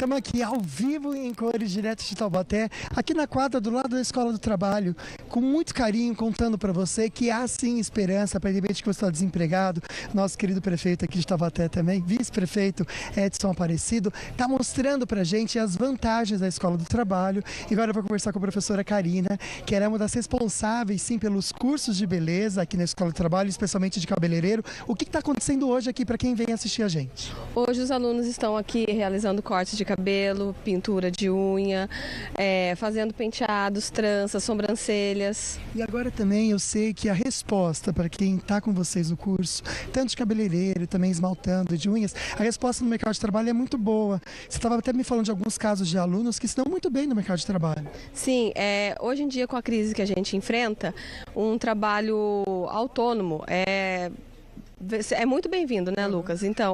Estamos aqui ao vivo e em cores, direto de Taubaté, aqui na quadra do lado da Escola do Trabalho, com muito carinho, contando para você que há sim esperança, para repente que você está desempregado. Nosso querido prefeito aqui de Taubaté também, vice-prefeito Edson Aparecido, está mostrando para a gente as vantagens da Escola do Trabalho. E agora eu vou conversar com a professora Karina, que era uma das responsáveis sim pelos cursos de beleza aqui na Escola do Trabalho, especialmente de cabeleireiro. O que está acontecendo hoje aqui para quem vem assistir a gente? Hoje os alunos estão aqui realizando cortes de cabelo, pintura de unha, fazendo penteados, tranças, sobrancelhas. E agora também eu sei que a resposta para quem está com vocês no curso, tanto de cabeleireiro, também esmaltando, de unhas, a resposta no mercado de trabalho é muito boa. Você estava até me falando de alguns casos de alunos que estão muito bem no mercado de trabalho. Sim, hoje em dia com a crise que a gente enfrenta, um trabalho autônomo é muito bem-vindo, né, Lucas? Então,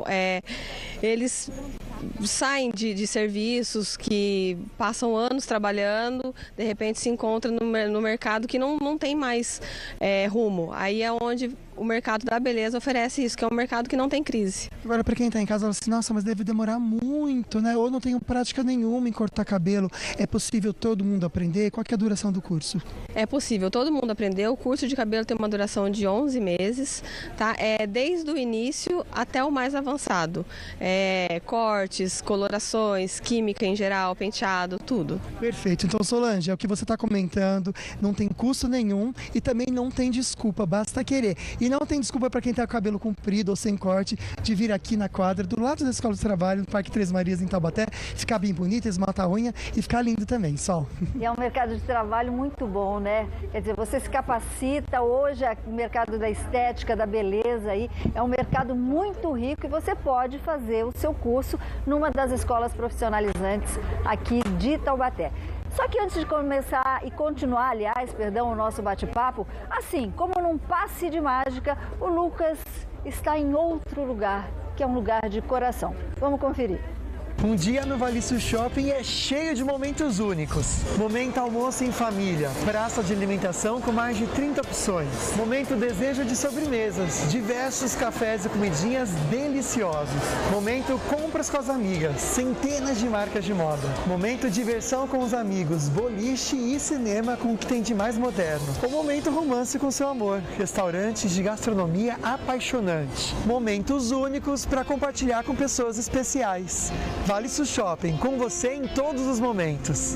eles saem de serviços que passam anos trabalhando, de repente se encontram no mercado que não tem mais rumo. Aí é onde o mercado da beleza oferece isso, que é um mercado que não tem crise. Agora, para quem está em casa, fala assim, nossa, mas deve demorar muito, né? Ou não tenho prática nenhuma em cortar cabelo. É possível todo mundo aprender? Qual que é a duração do curso? É possível todo mundo aprender. O curso de cabelo tem uma duração de 11 meses, tá? Desde o início até o mais avançado. Cortes, colorações, química em geral, penteado, tudo. Perfeito. Então, Solange, é o que você está comentando, não tem custo nenhum e também não tem desculpa, basta querer. E não tem desculpa para quem está com o cabelo comprido ou sem corte de vir aqui na quadra, do lado da Escola do Trabalho, no Parque Três Marias, em Taubaté, ficar bem bonito, esmaltar a unha e ficar lindo também, Sol. E é um mercado de trabalho muito bom, né? Quer dizer, você se capacita, hoje o mercado da estética, da beleza aí, é um mercado muito rico e você pode fazer o seu curso numa das escolas profissionalizantes aqui de Taubaté. Só que antes de começar e continuar, o nosso bate-papo, assim, como num passe de mágica, o Lucas está em outro lugar, que é um lugar de coração. Vamos conferir. Um dia no Valiço Shopping é cheio de momentos únicos. Momento almoço em família, praça de alimentação com mais de 30 opções. Momento desejo de sobremesas, diversos cafés e comidinhas deliciosos. Momento compras com as amigas, centenas de marcas de moda. Momento diversão com os amigos, boliche e cinema com o que tem de mais moderno. O momento romance com seu amor, restaurantes de gastronomia apaixonante. Momentos únicos para compartilhar com pessoas especiais. Valiço Shopping, com você em todos os momentos.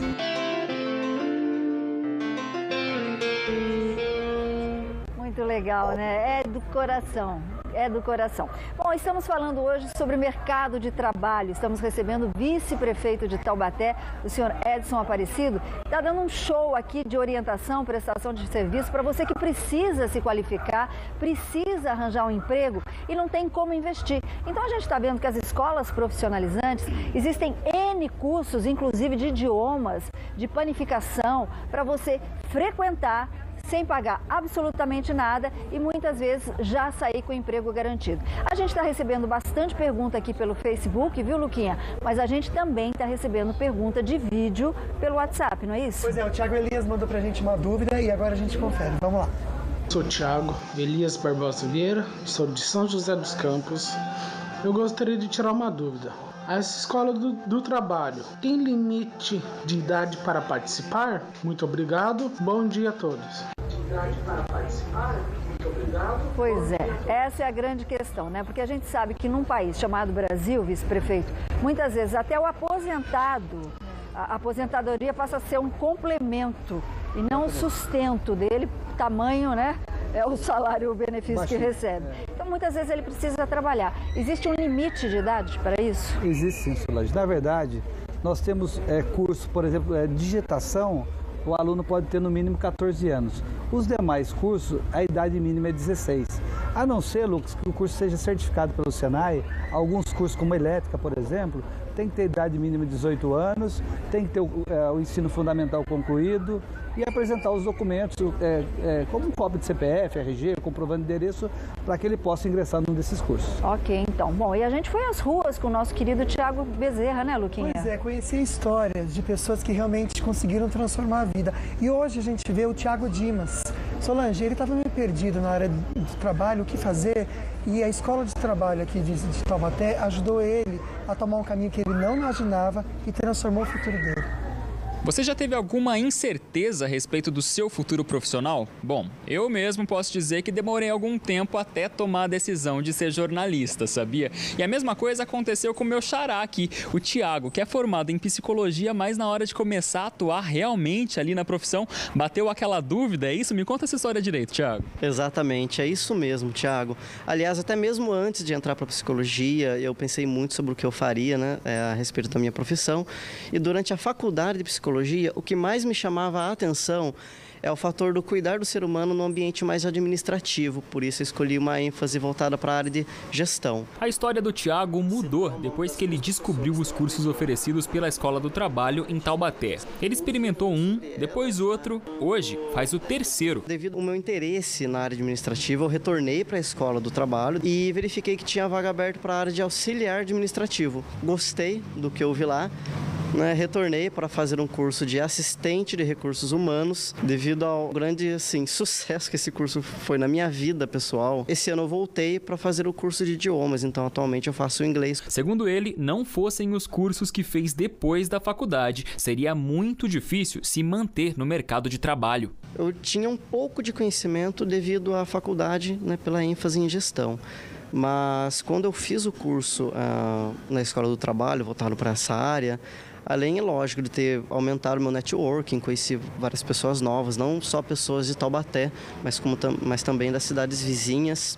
Muito legal, né? É do coração. É do coração. Bom, estamos falando hoje sobre mercado de trabalho. Estamos recebendo o vice-prefeito de Taubaté, o senhor Edson Aparecido. Está dando um show aqui de orientação, prestação de serviço para você que precisa se qualificar, precisa arranjar um emprego e não tem como investir. Então a gente está vendo que as escolas profissionalizantes, existem N cursos, inclusive de idiomas, de panificação, para você frequentar sem pagar absolutamente nada e muitas vezes já sair com o emprego garantido. A gente está recebendo bastante pergunta aqui pelo Facebook, viu, Luquinha? Mas a gente também está recebendo pergunta de vídeo pelo WhatsApp, não é isso? Pois é, o Thiago Elias mandou pra gente uma dúvida e agora a gente confere. Vamos lá. Sou Thiago Elias Barbosa Vieira, sou de São José dos Campos. Eu gostaria de tirar uma dúvida. A escola do trabalho tem limite de idade para participar? Muito obrigado. Bom dia a todos. Para participar? Muito obrigado. Pois é, essa é a grande questão, né? Porque a gente sabe que num país chamado Brasil, vice-prefeito, muitas vezes até o aposentado, a aposentadoria passa a ser um complemento e não o sustento dele, tamanho, né? É o salário, o benefício que recebe. Então, muitas vezes ele precisa trabalhar. Existe um limite de idade para isso? Existe sim, Solange. Na verdade, nós temos curso, por exemplo, digitação, o aluno pode ter no mínimo 14 anos. Os demais cursos, a idade mínima é 16. A não ser, Lucas, que o curso seja certificado pelo Senai, alguns cursos como elétrica, por exemplo, tem que ter idade mínima de 18 anos, tem que ter o ensino fundamental concluído e apresentar os documentos, como um cópia de CPF, RG, comprovando endereço, para que ele possa ingressar num desses cursos. Ok, então. Bom, e a gente foi às ruas com o nosso querido Thiago Bezerra, né, Luquinha? Pois é, conheci histórias de pessoas que realmente conseguiram transformar a vida. E hoje a gente vê o Thiago Dimas. Solange, ele estava meio perdido na área do trabalho, o que fazer, e a Escola de Trabalho aqui de Taubaté ajudou ele a tomar um caminho que ele não imaginava e transformou o futuro dele. Você já teve alguma incerteza a respeito do seu futuro profissional? Bom, eu mesmo posso dizer que demorei algum tempo até tomar a decisão de ser jornalista, sabia? E a mesma coisa aconteceu com o meu xará aqui, o Thiago, que é formado em psicologia, mas na hora de começar a atuar realmente ali na profissão, bateu aquela dúvida, é isso? Me conta essa história direito, Thiago. Exatamente, é isso mesmo, Thiago. Aliás, até mesmo antes de entrar para a psicologia, eu pensei muito sobre o que eu faria, né, a respeito da minha profissão. E durante a faculdade de psicologia, o que mais me chamava a atenção é o fator do cuidar do ser humano no ambiente mais administrativo. Por isso, eu escolhi uma ênfase voltada para a área de gestão. A história do Thiago mudou depois que ele descobriu os cursos oferecidos pela Escola do Trabalho em Taubaté. Ele experimentou um, depois outro, hoje faz o terceiro. Devido ao meu interesse na área administrativa, eu retornei para a Escola do Trabalho e verifiquei que tinha vaga aberta para a área de auxiliar administrativo. Gostei do que eu vi lá. Retornei para fazer um curso de assistente de recursos humanos, devido ao grande sucesso que esse curso foi na minha vida pessoal. Esse ano eu voltei para fazer o curso de idiomas, então atualmente eu faço inglês. Segundo ele, não fossem os cursos que fez depois da faculdade, seria muito difícil se manter no mercado de trabalho. Eu tinha um pouco de conhecimento devido à faculdade, pela ênfase em gestão. Mas quando eu fiz o curso na Escola do Trabalho, voltado para essa área, além, é lógico, de ter aumentado o meu networking, conheci várias pessoas novas, não só pessoas de Taubaté, mas também das cidades vizinhas.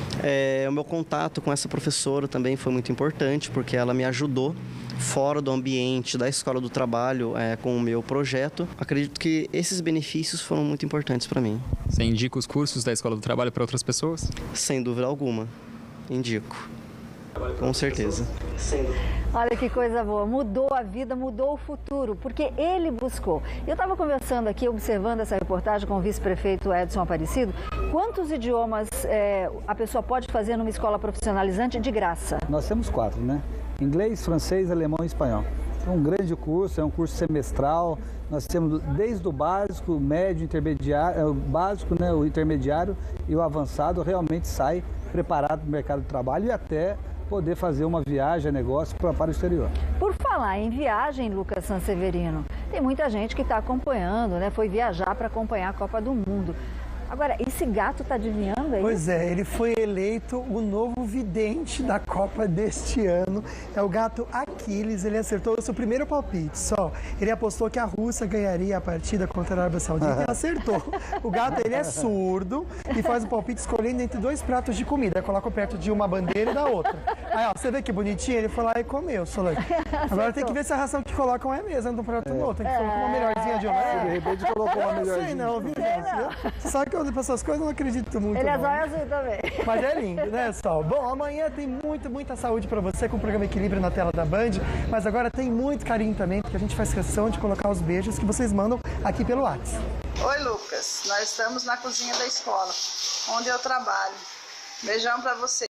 O meu contato com essa professora também foi muito importante, porque ela me ajudou fora do ambiente da Escola do Trabalho com o meu projeto. Acredito que esses benefícios foram muito importantes para mim. Você indica os cursos da Escola do Trabalho para outras pessoas? Sem dúvida alguma, indico. Com certeza. Olha que coisa boa, mudou a vida, mudou o futuro, porque ele buscou. Eu estava conversando aqui, observando essa reportagem com o vice-prefeito Edson Aparecido. Quantos idiomas a pessoa pode fazer numa escola profissionalizante de graça? Nós temos 4, né? Inglês, francês, alemão e espanhol. É um grande curso, é um curso semestral. Nós temos desde o básico, o médio, intermediário, o básico, o intermediário e o avançado realmente sai preparado para o mercado de trabalho e até poder fazer uma viagem, negócio para o exterior. Por falar em viagem, Lucas Sanseverino, tem muita gente que está acompanhando, foi viajar para acompanhar a Copa do Mundo. Agora, esse gato está adivinhando aí? Pois é, ele foi eleito o novo vidente da Copa deste ano. É o gato Aquiles, ele acertou o seu primeiro palpite só. Ele apostou que a Rússia ganharia a partida contra a Arábia Saudita e acertou. O gato, ele é surdo e faz o palpite escolhendo entre 2 pratos de comida. Coloca perto de uma bandeira e da outra. Aí, ó, você vê que bonitinho? Ele foi lá e comeu, Solange. Agora tem que ver se a ração que colocam é a mesma, de um prato no outro. Tem que colocar uma melhorzinha de um lado. De repente colocou uma melhorzinha. Não sei não, viu? Você sabe que eu olho pra essas coisas, eu não acredito muito. Ele é não. zóio azul também. Mas é lindo, né, Sol? Bom, amanhã tem muita saúde pra você com o programa Equilíbrio na tela da Band, mas agora tem muito carinho também, porque a gente faz questão de colocar os beijos que vocês mandam aqui pelo WhatsApp. Oi, Lucas. Nós estamos na cozinha da escola, onde eu trabalho. Beijão pra você.